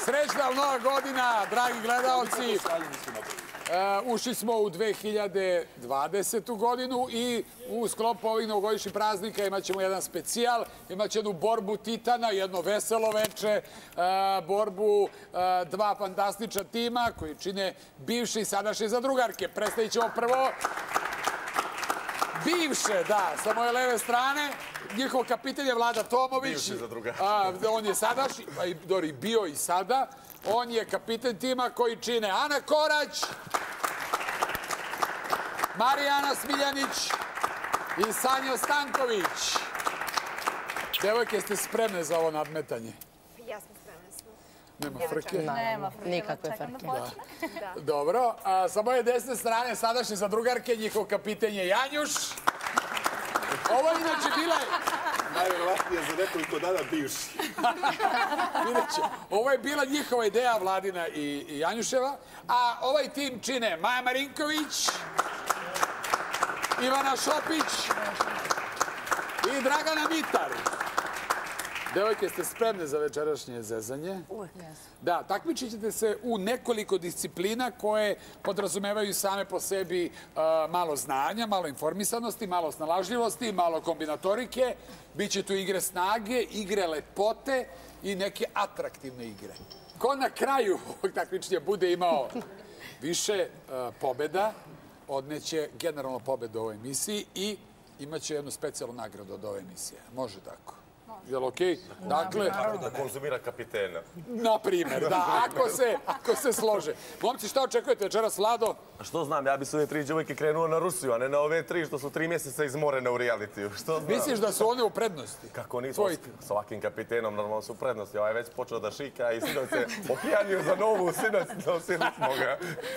Srećna nova godina, dragi gledalci. Ušli smo u 2020. godinu i u sklopu ovih novogodišnjih praznika imat ćemo jedan specijal, imat ćemo jednu borbu titana, jedno veselo veče, borbu dva fantastična tima koji čine bivše i sadašnje zadrugarke. Predstavit ćemo prvo bivše, da, sa moje leve strane. Njihov kapitan je Vlada Tomović. Bivši zadrugar. On je sadašnji, bio i sada. On je kapitan tima koji čine Ana Korać, Marijana Smiljanić i Sanja Stanković. Devojke, ste spremne za ovo nadmetanje? Ja sam spremna. Nema frke? Nema frke. Nikakve frke. Dobro. Sa moje desne strane sadašnje zadrugarke, njihov kapitan je Janjuš. Ovo je inače bila... Najverovatnije za nekoliko dana bivši. Ovo je bila njihova ideja, Vladina i Janjuševa. A ovaj tim čine Maja Marinković, Ivana Šopić i Dragana Mitar. Devojke, ste spremne za večerašnje zezanje? Uvijek. Da, takmičit ćete se u nekoliko disciplina koje podrazumevaju same po sebi malo znanja, malo informisanosti, malo snalažljivosti, malo kombinatorike. Biće tu igre snage, igre lepote i neke atraktivne igre. Ko na kraju ovog takmičenja bude imao više pobjeda, odneće generalno pobjedu u ovoj emisiji i imaće jednu specijalnu nagradu od ove emisije. Može tako? Je li okej? Dakle... Da konzumira kapitena. Na primjer, da, ako se slože. Momci, šta očekujete večeras, Vlado? Što znam, ja bi s ove 3 djevojke krenuo na Rusiju, a ne na ove 3 što su 3 mjeseca izmorene u realitiju. Što znam? Misliš da su one u prednosti? Kako nismo s ovakvim kapitenom, normalno su u prednosti. Ovaj je već počeo da šika i sinoć se opijanio za novu, sinoć nosili smo ga.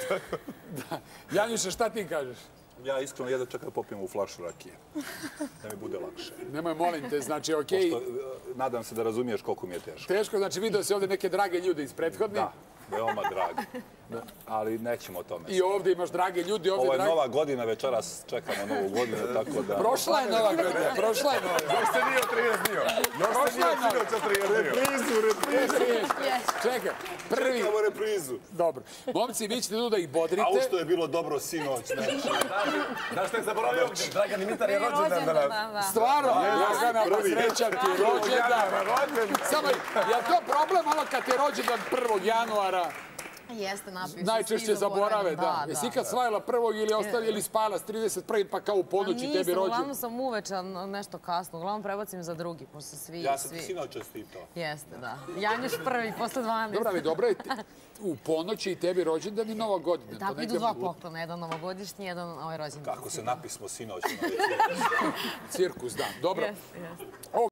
Janjuše, šta ti kažeš? Ja iskreno jedno čekam da popijem u flašu rakije, da mi bude lakše. Nemoj, molim te, znači, okej. Nadam se da razumiješ koliko mi je teško. Teško, znači vidio si ovdje neke drage ljude iz prethodnih. Da, veoma dragi. Ali nećemo o tome. I ovdje imaš drage ljudi. Ovo je nova godina, večeras čekamo novu godinu, tako da... Prošla je nova godina, prošla je nova godina. Još se nije otrijeznio. Još se nije sinoć otrijeznio. Reprizu. Čekaj, prvi... Čekamo reprizu. Dobro. Momci, vi ćete tu da ih bodrite. A u što je bilo dobro sinoć, znači... Znaš što je zaboravio? Dragan Mitar je rođendan danas. Stvarno, Dragana, pa srećan ti je rođendan. Samo, je to problem ono kad je rođendan 1. januara? Jeste, napiju se. Najčešće zaborave, da. Jesi ikad svajala 1. ili spajala s 31. pa kao u ponoći tebi rođendan? Nisam, uglavnom sam uveče nešto kasno. Uglavnom prebacim za drugi, pošto svi... Ja sam ti sinoć čestitao. Jeste, da. Janjuš prvi, posle 12. Dobro, ali dobro je u ponoći i tebi rođendan i Nova godina. Tako, idu 2 poklona, jedan novogodišnji, jedan rođendan. Kako se napismo sinoć. Cirkus, da. Dobro. Jeste.